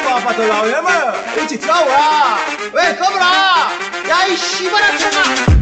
爸的老爷们儿一起跳舞啦！喂，哥们儿，呀，一西瓜的吃啊！